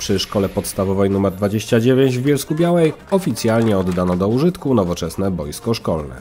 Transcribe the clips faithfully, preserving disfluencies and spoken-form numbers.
Przy szkole podstawowej nr dwadzieścia dziewięć w Bielsku-Białej oficjalnie oddano do użytku nowoczesne boisko szkolne.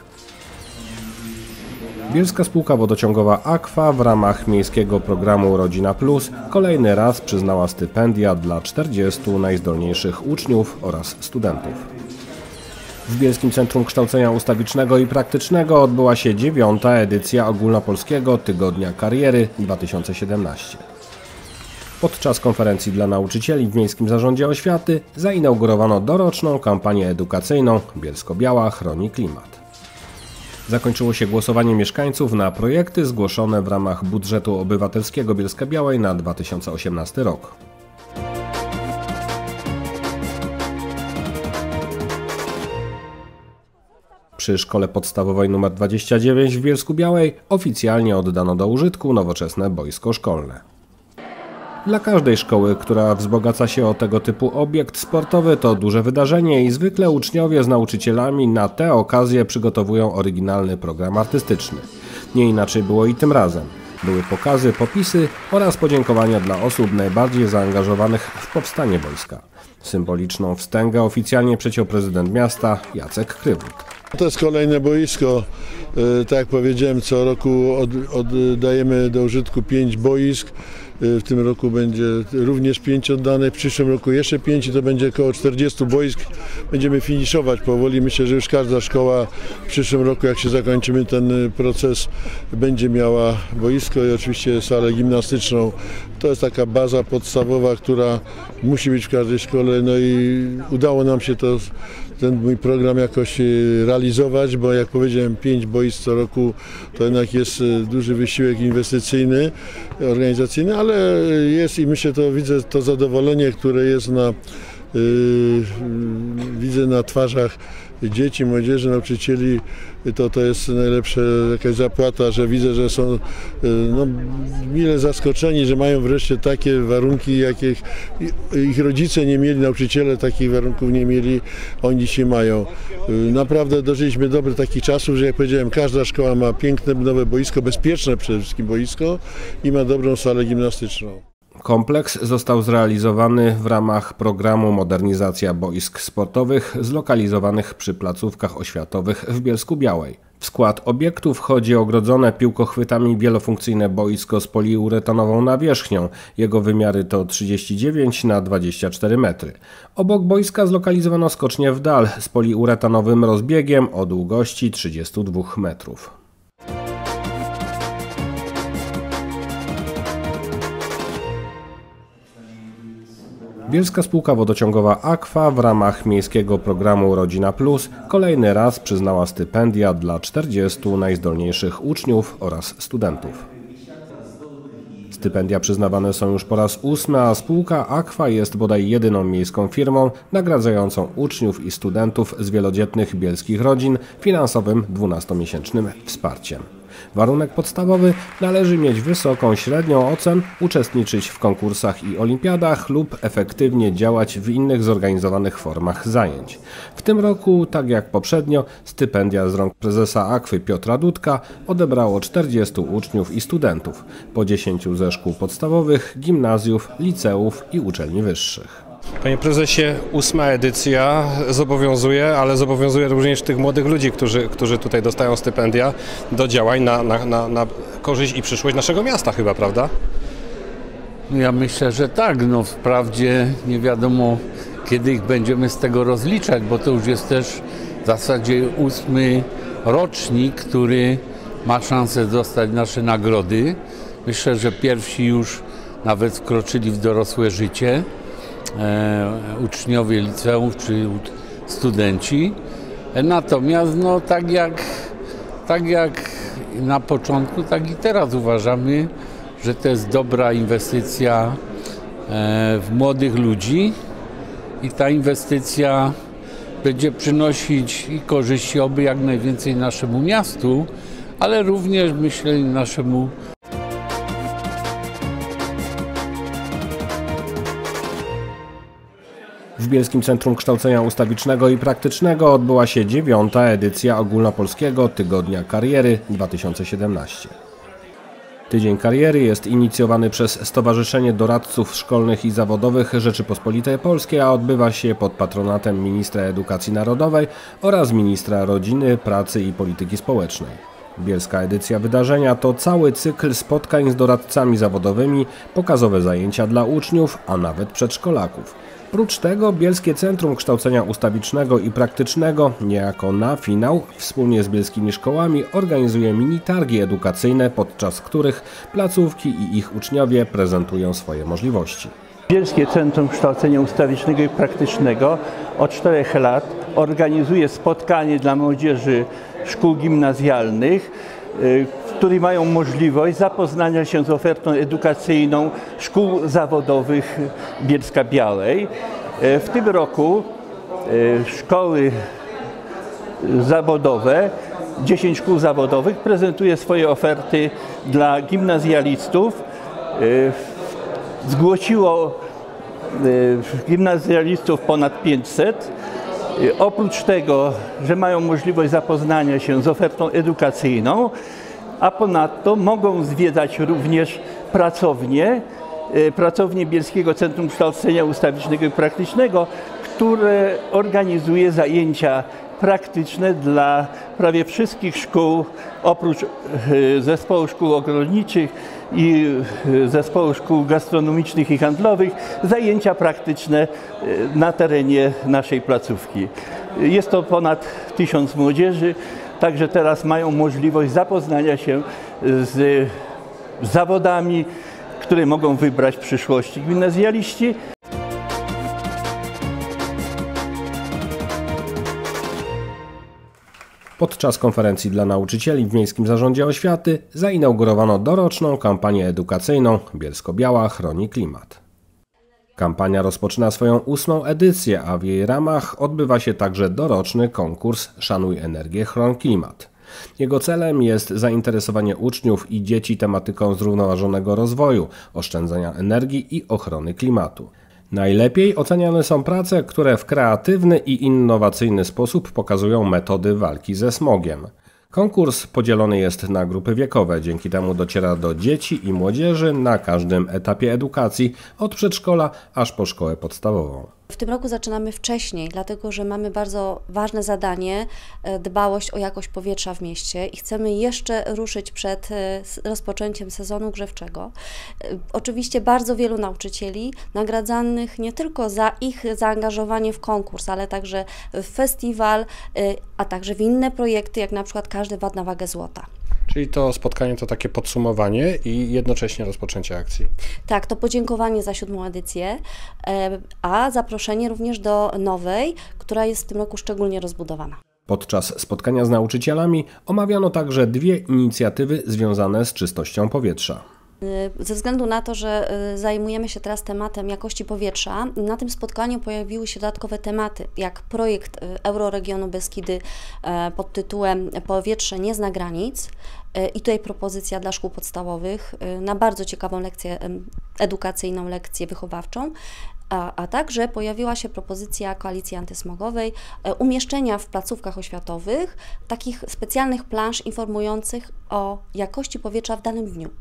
Bielska Spółka Wodociągowa Aqua w ramach miejskiego programu Rodzina Plus kolejny raz przyznała stypendia dla czterdziestu najzdolniejszych uczniów oraz studentów. W Bielskim Centrum Kształcenia Ustawicznego i Praktycznego odbyła się dziewiąta edycja Ogólnopolskiego Tygodnia Kariery dwa tysiące siedemnaście. Podczas konferencji dla nauczycieli w Miejskim Zarządzie Oświaty zainaugurowano doroczną kampanię edukacyjną Bielsko-Biała chroni klimat. Zakończyło się głosowanie mieszkańców na projekty zgłoszone w ramach budżetu obywatelskiego Bielska-Białej na dwa tysiące osiemnasty rok. Przy szkole podstawowej nr dwadzieścia dziewięć w Bielsku-Białej oficjalnie oddano do użytku nowoczesne boisko szkolne. Dla każdej szkoły, która wzbogaca się o tego typu obiekt sportowy, to duże wydarzenie i zwykle uczniowie z nauczycielami na tę okazję przygotowują oryginalny program artystyczny. Nie inaczej było i tym razem. Były pokazy, popisy oraz podziękowania dla osób najbardziej zaangażowanych w powstanie boiska. Symboliczną wstęgę oficjalnie przeciął prezydent miasta Jacek Krywut. To jest kolejne boisko. Tak jak powiedziałem, co roku od, oddajemy do użytku pięć boisk. W tym roku będzie również pięć oddane, w przyszłym roku jeszcze pięć i to będzie około czterdziestu boisk. Będziemy finiszować powoli. Myślę, że już każda szkoła w przyszłym roku, jak się zakończymy ten proces, będzie miała boisko i oczywiście salę gimnastyczną. To jest taka baza podstawowa, która musi być w każdej szkole. No i udało nam się to, ten mój program jakoś realizować, bo jak powiedziałem, pięć boisk co roku to jednak jest duży wysiłek inwestycyjny, organizacyjny, ale jest i myślę, to widzę to zadowolenie, które jest na, yy, widzę na twarzach dzieci, młodzieży, nauczycieli, to, to jest najlepsza jakaś zapłata, że widzę, że są no, mile zaskoczeni, że mają wreszcie takie warunki, jakich ich rodzice nie mieli, nauczyciele takich warunków nie mieli, oni dzisiaj mają. Naprawdę dożyliśmy dobrych takich czasów, że jak powiedziałem, każda szkoła ma piękne, nowe boisko, bezpieczne przede wszystkim boisko i ma dobrą salę gimnastyczną. Kompleks został zrealizowany w ramach programu Modernizacja boisk sportowych zlokalizowanych przy placówkach oświatowych w Bielsku-Białej. W skład obiektu wchodzi ogrodzone piłkochwytami wielofunkcyjne boisko z poliuretanową nawierzchnią. Jego wymiary to trzydzieści dziewięć na dwadzieścia cztery metry. Obok boiska zlokalizowano skocznię w dal z poliuretanowym rozbiegiem o długości trzydziestu dwóch metrów. Bielska Spółka Wodociągowa Aqua w ramach miejskiego programu Rodzina Plus kolejny raz przyznała stypendia dla czterdziestu najzdolniejszych uczniów oraz studentów. Stypendia przyznawane są już po raz ósmy, a spółka Aqua jest bodaj jedyną miejską firmą nagradzającą uczniów i studentów z wielodzietnych bielskich rodzin finansowym dwunastomiesięcznym wsparciem. Warunek podstawowy: należy mieć wysoką średnią ocen, uczestniczyć w konkursach i olimpiadach lub efektywnie działać w innych zorganizowanych formach zajęć. W tym roku, tak jak poprzednio, stypendia z rąk prezesa Aquy Piotra Dudka odebrało czterdziestu uczniów i studentów, po dziesięciu ze szkół podstawowych, gimnazjów, liceów i uczelni wyższych. Panie prezesie, ósma edycja zobowiązuje, ale zobowiązuje również tych młodych ludzi, którzy, którzy tutaj dostają stypendia, do działań na, na, na, na korzyść i przyszłość naszego miasta chyba, prawda? Ja myślę, że tak. No wprawdzie nie wiadomo, kiedy ich będziemy z tego rozliczać, bo to już jest też w zasadzie ósmy rocznik, który ma szansę dostać nasze nagrody. Myślę, że pierwsi już nawet wkroczyli w dorosłe życie. E, uczniowie liceów czy studenci. Natomiast no, tak, jak, tak jak na początku, tak i teraz uważamy, że to jest dobra inwestycja e, w młodych ludzi i ta inwestycja będzie przynosić i korzyści oby jak najwięcej naszemu miastu, ale również myślę naszemu. W Bielskim Centrum Kształcenia Ustawicznego i Praktycznego odbyła się dziewiąta edycja Ogólnopolskiego Tygodnia Kariery dwa tysiące siedemnaście. Tydzień Kariery jest inicjowany przez Stowarzyszenie Doradców Szkolnych i Zawodowych Rzeczypospolitej Polskiej, a odbywa się pod patronatem ministra edukacji narodowej oraz ministra rodziny, pracy i polityki społecznej. Bielska edycja wydarzenia to cały cykl spotkań z doradcami zawodowymi, pokazowe zajęcia dla uczniów, a nawet przedszkolaków. Prócz tego Bielskie Centrum Kształcenia Ustawicznego i Praktycznego niejako na finał wspólnie z bielskimi szkołami organizuje mini-targi edukacyjne, podczas których placówki i ich uczniowie prezentują swoje możliwości. Bielskie Centrum Kształcenia Ustawicznego i Praktycznego od czterech lat organizuje spotkanie dla młodzieży szkół gimnazjalnych, w której mają możliwość zapoznania się z ofertą edukacyjną szkół zawodowych Bielska-Białej. W tym roku szkoły zawodowe, dziesięć szkół zawodowych prezentuje swoje oferty dla gimnazjalistów. Zgłosiło gimnazjalistów ponad pięćset. Oprócz tego, że mają możliwość zapoznania się z ofertą edukacyjną, a ponadto mogą zwiedzać również pracownie, pracownie Bielskiego Centrum Kształcenia Ustawicznego i Praktycznego, które organizuje zajęcia praktyczne dla prawie wszystkich szkół, oprócz zespołu szkół ogrodniczych i zespołu szkół gastronomicznych i handlowych, zajęcia praktyczne na terenie naszej placówki. Jest to ponad tysiąc młodzieży, także teraz mają możliwość zapoznania się z zawodami, które mogą wybrać w przyszłości gimnazjaliści. Podczas konferencji dla nauczycieli w Miejskim Zarządzie Oświaty zainaugurowano doroczną kampanię edukacyjną Bielsko-Biała chroni klimat. Kampania rozpoczyna swoją ósmą edycję, a w jej ramach odbywa się także doroczny konkurs Szanuj energię, chroń klimat. Jego celem jest zainteresowanie uczniów i dzieci tematyką zrównoważonego rozwoju, oszczędzania energii i ochrony klimatu. Najlepiej oceniane są prace, które w kreatywny i innowacyjny sposób pokazują metody walki ze smogiem. Konkurs podzielony jest na grupy wiekowe, dzięki temu dociera do dzieci i młodzieży na każdym etapie edukacji, od przedszkola aż po szkołę podstawową. W tym roku zaczynamy wcześniej, dlatego że mamy bardzo ważne zadanie, dbałość o jakość powietrza w mieście i chcemy jeszcze ruszyć przed rozpoczęciem sezonu grzewczego. Oczywiście bardzo wielu nauczycieli nagradzanych nie tylko za ich zaangażowanie w konkurs, ale także w festiwal, a także w inne projekty, jak na przykład Każdy Wad na wagę złota. Czyli to spotkanie to takie podsumowanie i jednocześnie rozpoczęcie akcji. Tak, to podziękowanie za siódmą edycję, a zaproszenie również do nowej, która jest w tym roku szczególnie rozbudowana. Podczas spotkania z nauczycielami omawiano także dwie inicjatywy związane z czystością powietrza. Ze względu na to, że zajmujemy się teraz tematem jakości powietrza, na tym spotkaniu pojawiły się dodatkowe tematy, jak projekt Euroregionu Beskidy pod tytułem Powietrze nie zna granic i tutaj propozycja dla szkół podstawowych na bardzo ciekawą lekcję edukacyjną, lekcję wychowawczą. A, a także pojawiła się propozycja Koalicji Antysmogowej umieszczenia w placówkach oświatowych takich specjalnych plansz informujących o jakości powietrza w danym dniu.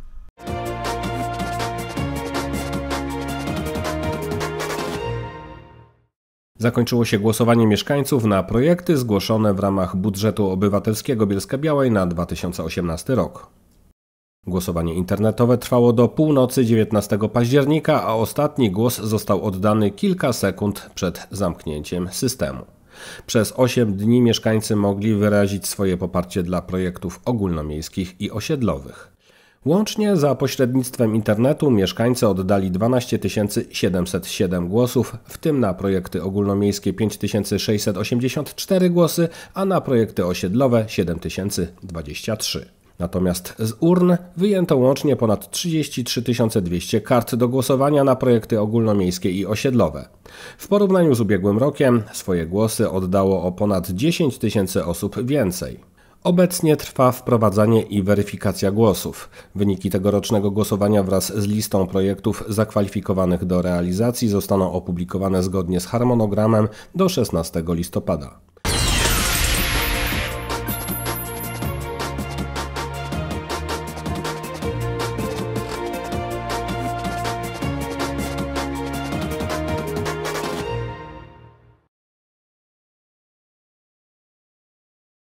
Zakończyło się głosowanie mieszkańców na projekty zgłoszone w ramach budżetu obywatelskiego Bielska-Białej na dwa tysiące osiemnasty rok. Głosowanie internetowe trwało do północy dziewiętnastego października, a ostatni głos został oddany kilka sekund przed zamknięciem systemu. Przez osiem dni mieszkańcy mogli wyrazić swoje poparcie dla projektów ogólnomiejskich i osiedlowych. Łącznie za pośrednictwem internetu mieszkańcy oddali dwanaście tysięcy siedemset siedem głosów, w tym na projekty ogólnomiejskie pięć tysięcy sześćset osiemdziesiąt cztery głosy, a na projekty osiedlowe siedem tysięcy dwadzieścia trzy. Natomiast z urn wyjęto łącznie ponad trzydzieści trzy tysiące dwieście kart do głosowania na projekty ogólnomiejskie i osiedlowe. W porównaniu z ubiegłym rokiem swoje głosy oddało o ponad dziesięć tysięcy osób więcej. Obecnie trwa wprowadzanie i weryfikacja głosów. Wyniki tegorocznego głosowania wraz z listą projektów zakwalifikowanych do realizacji zostaną opublikowane zgodnie z harmonogramem do szesnastego listopada.